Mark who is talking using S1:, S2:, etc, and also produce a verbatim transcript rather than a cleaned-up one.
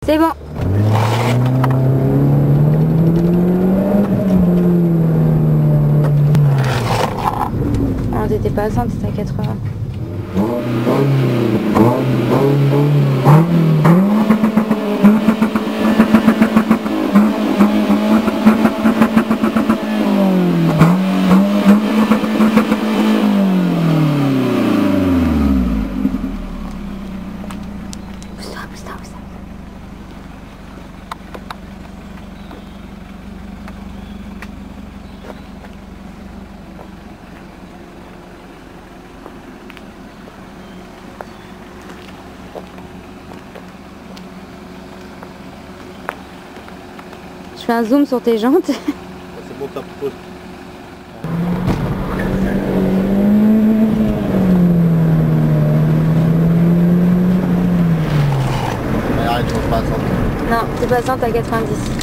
S1: C'est bon. Non, t'étais pas à cent, t'étais à quatre-vingts. Je fais un zoom sur tes jantes.
S2: C'est bon, top pause. Arrête, je ne pas à cent.
S1: Non, c'est pas cent, t'as quatre-vingt-dix.